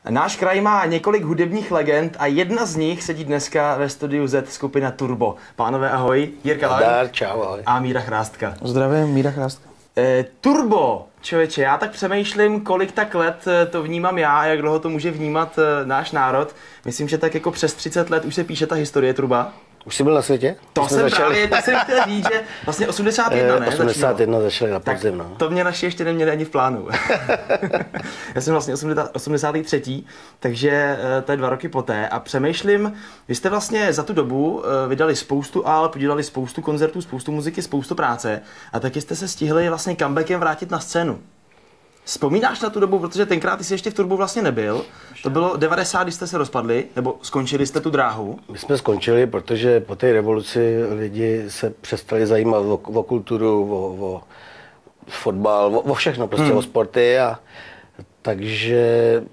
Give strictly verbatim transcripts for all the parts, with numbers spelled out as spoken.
Náš kraj má několik hudebních legend a jedna z nich sedí dneska ve studiu Z skupina Turbo. Pánové, ahoj. Jirka Lang čau, ahoj. A Míra Chrástka. Zdravím, Míra Chrástka. E, Turbo, člověče, já tak přemýšlím, kolik tak let to vnímám já a jak dlouho to může vnímat náš národ. Myslím, že tak jako přes třicet let už se píše ta historie Turba. Už jsi byl na světě? To jsem začali... právě, to jsem chtěl říct, že vlastně osmdesát jedna, ne? osmdesát jedna začali na podzim, no. To mě naši ještě neměli ani v plánu. Já jsem vlastně osmdesátý třetí, takže to je dva roky poté a přemýšlím, vy jste vlastně za tu dobu vydali spoustu alb, udělali spoustu koncertů, spoustu muziky, spoustu práce a taky jste se stihli vlastně comebackem vrátit na scénu. Vzpomínáš na tu dobu, protože tenkrát ty jsi ještě v Turbu vlastně nebyl. To bylo devadesát, když jste se rozpadli, nebo skončili jste tu dráhu? My jsme skončili, protože po té revoluci lidi se přestali zajímat o, o kulturu, o, o fotbal, o, o všechno, prostě hmm. o sporty. A, takže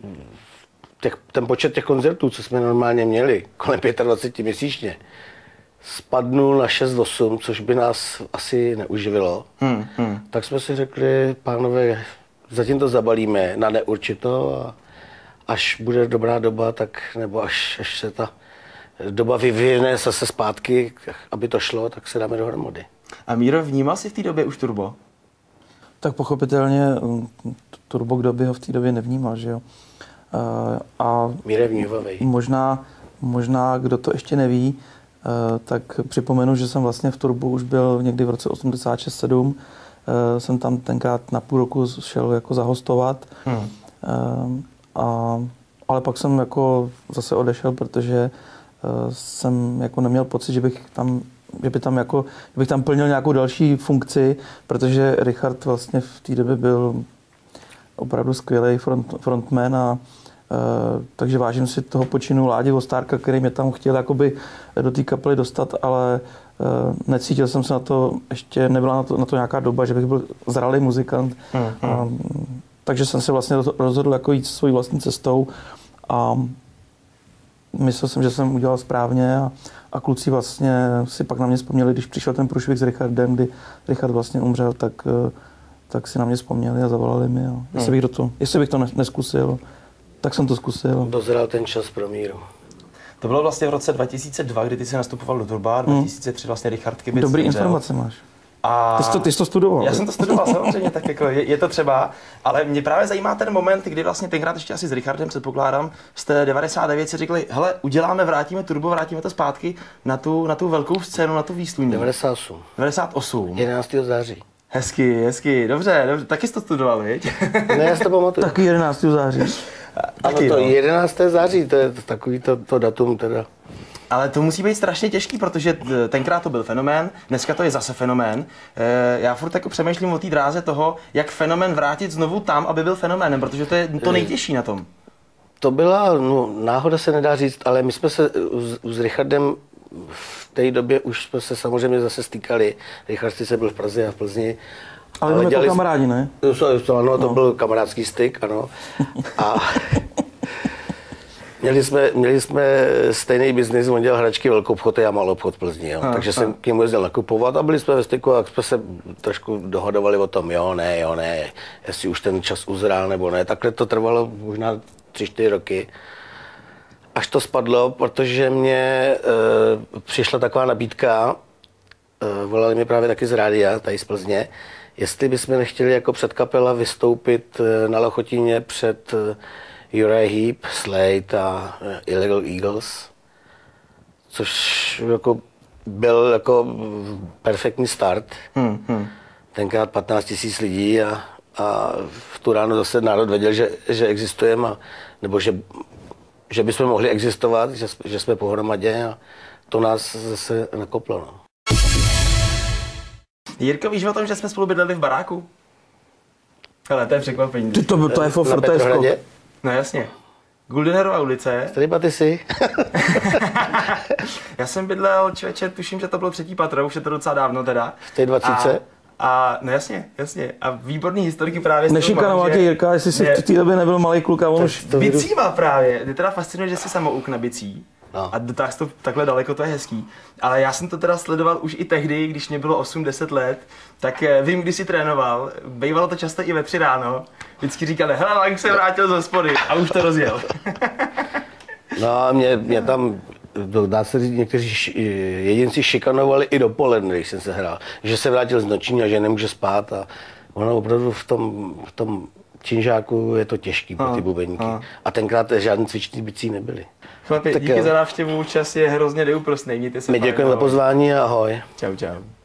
těch, ten počet těch koncertů, co jsme normálně měli, kolem dvacet pět měsíčně, spadnul na šest osm, což by nás asi neuživilo. Hmm. Hmm. Tak jsme si řekli, pánové, zatím to zabalíme na neurčito a až bude dobrá doba, tak nebo až, až se ta doba vyvine zase zpátky, aby to šlo, tak se dáme dohromady. A Míro, vnímal jsi v té době už Turbo? Tak pochopitelně Turbo, kdo by ho v té době nevnímal, že jo? A Míra vnímavej. Možná, možná, kdo to ještě neví, tak připomenu, že jsem vlastně v Turbu už byl někdy v roce osmdesát šest sedm. Jsem tam tenkrát na půl roku šel jako zahostovat, hmm. a, ale pak jsem jako zase odešel, protože jsem jako neměl pocit, že bych tam, že by tam jako, že bych tam plnil nějakou další funkci, protože Richard vlastně v té době byl opravdu skvělý front, frontman a Uh, takže vážím si toho počinu Ládi Vostárka, který mě tam chtěl jakoby do té kapely dostat, ale uh, necítil jsem se na to, ještě nebyla na to, na to nějaká doba, že bych byl zralý muzikant. Mm, mm. Uh, takže jsem se vlastně rozhodl jako jít svojí vlastní cestou a myslel jsem, že jsem udělal správně a, a kluci vlastně si pak na mě vzpomněli, když přišel ten průšvih s Richardem, kdy Richard vlastně umřel, tak, uh, tak si na mě vzpomněli a zavolali mi. Mm. Jestli bych, do to, jestli bych to neskusil, tak jsem to zkusil. Dozrál ten čas pro Míru. To bylo vlastně v roce dva tisíce dva, kdy ty jsi nastupoval do Turba, dva tisíce tři vlastně Richard Kibic. Dobrý informace máš. A ty, jsi to, ty jsi to studoval. Já jsem to studoval samozřejmě, tak jako je, je to třeba, ale mě právě zajímá ten moment, kdy vlastně tenkrát ještě asi s Richardem, předpokládám, jste devadesát devět si řekli, hele, uděláme, vrátíme Turbo, vrátíme to zpátky na tu, na tu velkou scénu, na tu výsluní. devadesát osm. devadesát osm. jedenáctého září. Hezky, hezky, dobře, dobře, taky jsi to studoval, viď? Ne, já si to pamatuju. Taky jedenáctého září. Ano, to jedenáctého září, to je takový to, to datum teda. Ale to musí být strašně těžký, protože tenkrát to byl fenomén, dneska to je zase fenomén. Já furt jako přemýšlím o té dráze toho, jak fenomén vrátit znovu tam, aby byl fenoménem, protože to je to nejtěžší na tom. To byla, no, náhoda se nedá říct, ale my jsme se s Richardem v té době už jsme se samozřejmě zase stýkali. Richard se byl v Praze a v Plzni. Ale, ale dělali... kamarádi, ne? To, ano, to no. byl kamarádský styk, ano. A měli jsme, měli jsme stejný biznis, on dělal hračky velkou obchod a já malou obchod v Plzni, jo. A, takže a. jsem k němu jezdil nakupovat a byli jsme ve styku a jsme se trošku dohodovali o tom, jo, ne, jo, ne, jestli už ten čas uzrál nebo ne. Takhle to trvalo možná tři, čtyři roky. Až to spadlo, protože mě e, přišla taková nabídka, e, volali mi právě taky z rádia, tady z Plzně, jestli bychom nechtěli jako předkapela vystoupit na Lochotíně před Uriah Heep, Slade a Illegal Eagles, což jako byl jako perfektní start. Hmm, hmm. Tenkrát patnáct tisíc lidí a, a v tu ráno zase národ věděl, že, že existujeme, nebo že, že bychom mohli existovat, že, že jsme pohromadě a to nás zase nakoplo. No. Jirko, víš o tom, že jsme spolu bydleli v baráku? Hele, to je překvapení. Ty to, to je fofr, to je skok. No jasně. Guldenerova ulice. Tady ty jsi? Já jsem bydlel, člověče, tuším, že to bylo třetí patro, už je to docela dávno teda. V té dvacítce? A, a no jasně, jasně. A výborný historiky právě... Nešikanovat tě, Jirka, jestli jsi ne, v té době nebyl malý kluk a on už... Bicíma právě. Ty teda fascinuje, že jsi samouk na bicí. No. A dotáhl to takhle daleko, to je hezký. Ale já jsem to teda sledoval už i tehdy, když mě bylo osm deset let, tak vím, kdy jsi trénoval, bývalo to často i ve tři ráno, vždycky říkali, hele, Lang se vrátil z hospody a už to rozjel. No a mě, mě tam, dá se říct, někteří š, jedinci šikanovali i dopoledne, když jsem se hrál, že se vrátil z noční a že nemůže spát a ono opravdu v tom, v tom činžáku je to těžký pro ty bubeníky. A, a tenkrát žádný cvičný bicí nebyly. Chlapi, díky jo. za návštěvu, čas je hrozně neúprosný. My děkujeme za pozvání a ahoj. Čau, čau.